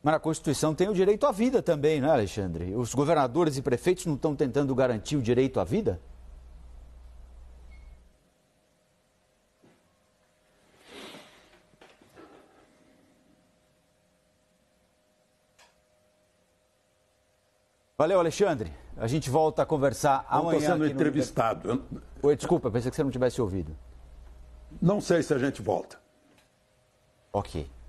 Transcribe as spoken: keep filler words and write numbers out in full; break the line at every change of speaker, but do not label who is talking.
Mas a Constituição tem o direito à vida também, não é, Alexandre? Os governadores e prefeitos não estão tentando garantir o direito à vida? Valeu, Alexandre. A gente volta a conversar
não
amanhã.
Estou sendo
aqui
entrevistado.
No... Oi, desculpa, pensei que você não tivesse ouvido.
Não sei se a gente volta.
Ok.